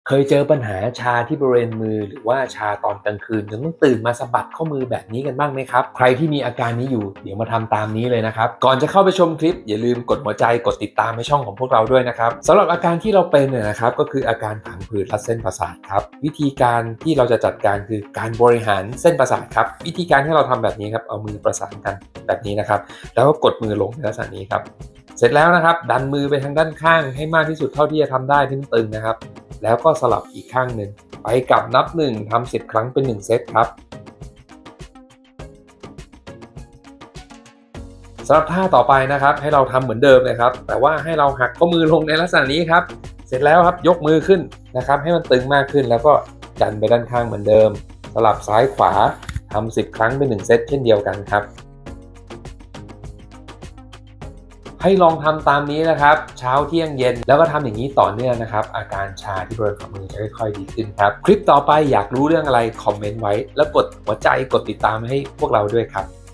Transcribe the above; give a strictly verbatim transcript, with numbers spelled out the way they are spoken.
เคยเจอปัญหาชาที่บริเวณมือหรือว่าชาตอนกลางคืนจนต้องตื่นมาสะบัดข้อมือแบบนี้กันบ้างไหมครับใครที่มีอาการนี้อยู่เดี๋ยวมาทำตามนี้เลยนะครับก่อนจะเข้าไปชมคลิปอย่าลืมกดหัวใจกดติดตามในช่องของพวกเราด้วยนะครับสำหรับอาการที่เราเป็นเนี่ยนะครับก็คืออาการผังผืดและเส้นประสาทครับวิธีการที่เราจะจัดการคือการบริหารเส้นประสาทครับวิธีการที่เราทำแบบนี้ครับเอามือประสานกันแบบนี้นะครับแล้วก็กดมือลงในลักษณะนี้ครับเสร็จแล้วนะครับดันมือไปทางด้านข้างให้มากที่สุดเท่าที่จะทำได้ตึงๆนะครับแล้วก็สลับอีกข้างหนึ่งไปกลับนับหนึ่งทำสิบครั้งเป็นหนึ่งเซตครับสำหรับท่าต่อไปนะครับให้เราทำเหมือนเดิมเลยครับแต่ว่าให้เราหักข้อมือลงในลักษณะนี้ครับเสร็จแล้วครับยกมือขึ้นนะครับให้มันตึงมากขึ้นแล้วก็ดันไปด้านข้างเหมือนเดิมสลับซ้ายขวาทำสิบครั้งเป็นหนึ่งเซตเช่นเดียวกันครับให้ลองทำตามนี้นะครับเช้าเที่ยงเย็นแล้วก็ทำอย่างนี้ต่อเนื่องนะครับอาการชาที่บริเวณฝ่ามือจะค่อยๆดีขึ้นครับคลิปต่อไปอยากรู้เรื่องอะไรคอมเมนต์ไว้แล้วกดหัวใจกดติดตามให้พวกเราด้วยครับ